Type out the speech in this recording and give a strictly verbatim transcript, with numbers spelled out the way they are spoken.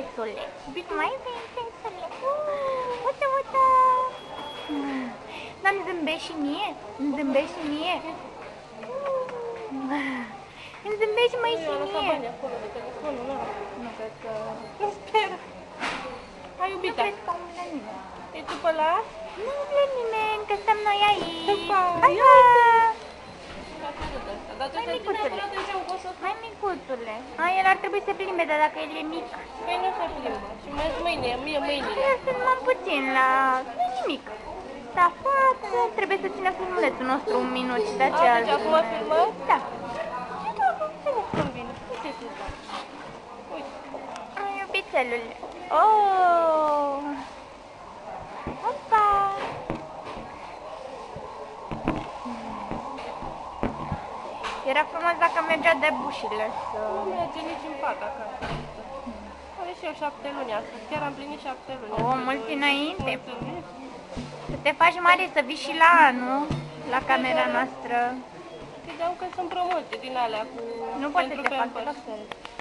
vintețule. Mai vintețule. Uite, uite. Dar îmi zâmbești și mie? Îmi zâmbești și mie? Îmi zâmbești mai și mie? Nu cred că... Nu sper. Hai, iubita. Nu cred că umblă nimeni. E tu pe la? Nu umblă nimeni, că stăm noi aici. Pa, pa, pa. Hai, micuțule. Hai, micuțule. A, el ar trebui să plimbe, dar dacă el e mic... Păi nu se plimbă. Și mai mâine, mie mâinile. Eu sunt mai puțin la... nu nimic. Dar față, trebuie să țină filmulețul nostru un minut și de aceea... A, deci acum filmăm? Da. Și da, cum vine. Uite ce fac. Uite. Ai, iubitelule. Oh! Opa! Era frumos dacă mergea de bușile să... Nu merge nici în pat acasă. Are și eu șapte luni astăzi. Chiar am plinit șapte luni. O, mult înainte. Mulțumesc. Să te faci mare, să vii și la anul, la camera noastră. Credeam că sunt promoții din alea cu... Nu poate pentru să te facă Pampers. la fel.